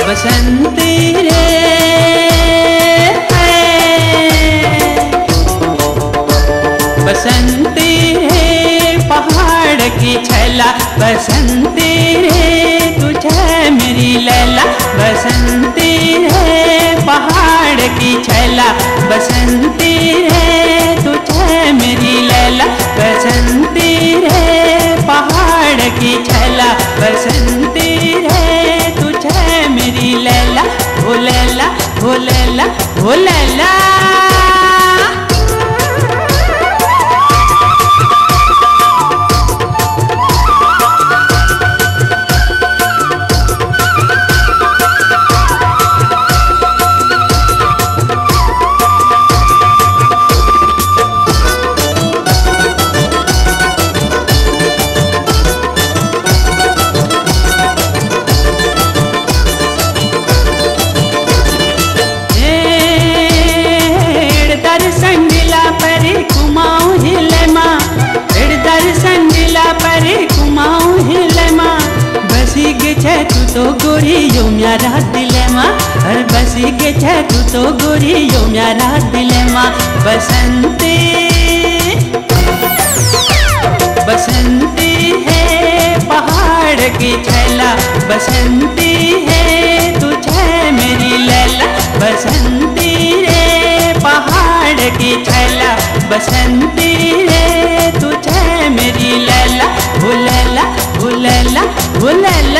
बसंती रे बसंती रे पहाड़ की छैला, बसंती रे तुझे मेरी लैला, बसंती रे पहाड़ की छैला, बसंती रे तुझे मेरी लैला, बसंती रे पहाड़ की छैला, बसंती रे तुझे मेरी लैला, ओ लैला ओ लैला ओ लैला। तू तो गोरी यो म्यारा दिलेमा, हर बसी के छे तू तो गोरी यो म्यारा दिलेमा, बसंती बसंती है पहाड़ की छैला, बसंती है तुझे मेरी लैला, बसंती रे पहाड़ की छैला, बसंती रे तुझे मेरी लैला, ओ लैला ओ लैला ओ लैला।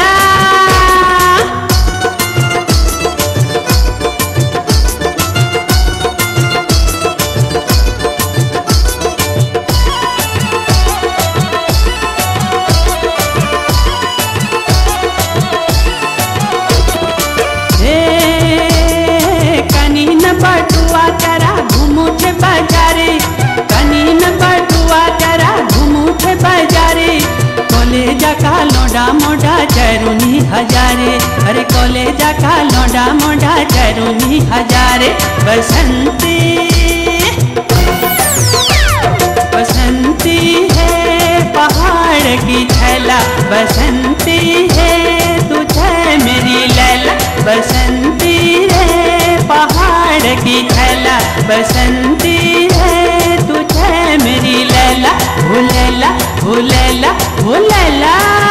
बटुआ करा घूमू छे बाजारे, कनीन बटुआ करा घूमू छे बाजारे, कॉलेजा का लोडा मोडा चरुनी हजारे, अरे कॉलेजा का लोडा मोडा चरुनी हजारे, बसंती बसंती है पहाड़ की छैला, बसंती है तुझे मेरी लैला, बसंती रे पहाड़ की छैला, बसंती है तुझे मेरी लैला, ओ लैला ओ लैला ओ लैला।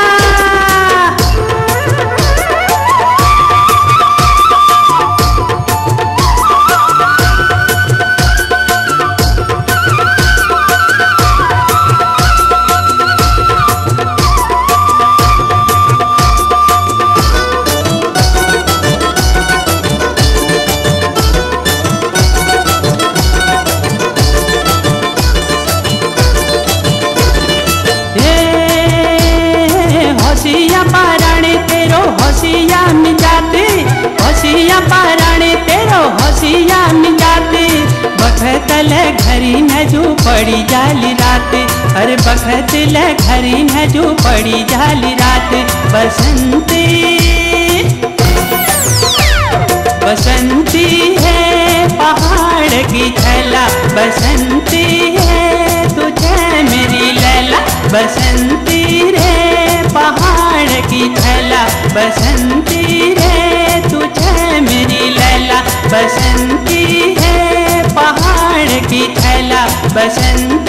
हसिया मिजाते हसिया पाराणे तेरो हसिया मिजाते, बखतल घरी न जो पड़ी जाली रात, अरे बखतल घरी न जो पड़ी जाली रात, बसंती बसंती है पहाड़ की छैला, बसंती है तुझे मेरी लैला, बसंती रे पहाड़ की छैला, बसंती रे तुझे मेरी लैला, बसंती है पहाड़ की छैला, बसंती